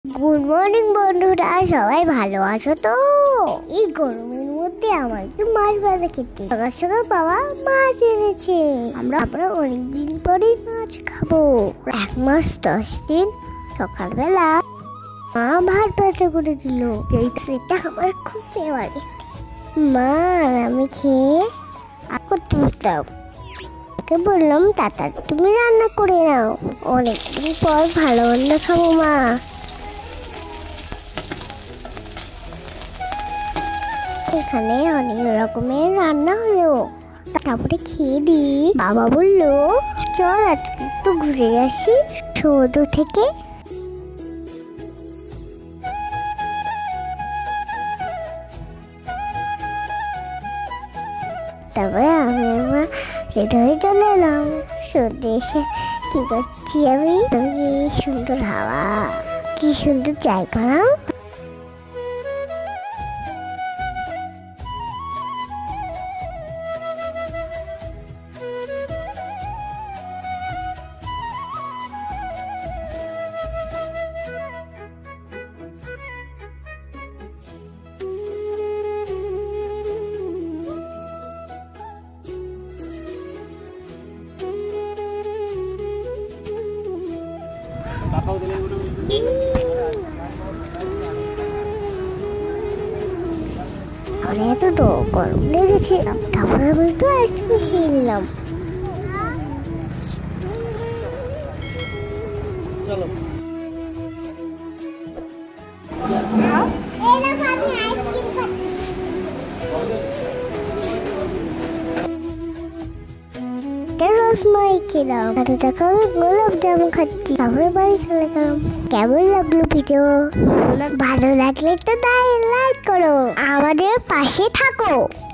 Good morning বন্ধুরা, সবাই ভালো আছো তো? এই গরমের মধ্যে আমার একটু মাছ ভাজা খেতে সকাল সকাল বাবা মাছ এনেছে। আমরা অনেকদিন পরেই মাছ খাবো। 1 মাস 10 দিন সকালবেলা মা ভাত ভাজা করে দিল। সেটা আমার খুব ফেভারিট। মা আর আমি খেয়ে করতে বসলাম। ওকে বললাম, তাড়াতাড়ি তুমি রান্না করে নাও, অনেকদিন পর ভালো রান্না খাবো মা। এখানে অনেক রকমের রান্না হলো, তারপরে খেয়ে দিই। বাবা বললো, চল আজকে একটু ঘুরে আসি সমুদ্র থেকে। তারপরে আমি আমার রেডি হয়ে চলে এলাম। সর্দি এসে কি করছি আমি, কি সুন্দর হাওয়া, কি সুন্দর জায়গা। এত তো গরম লেগেছে, তারপরে আমি তো আইসক্রিম খেয়ে নিলাম। রসমালাই খেলাম, দেখো আমি গোলাপ জামুন খাচ্ছি। তারপরে বাড়ি চলে গেলাম। কেমন লাগলো ভিডিও? ভালো লাগলে তো লাইক করো, আমাদের পাশে থাকো।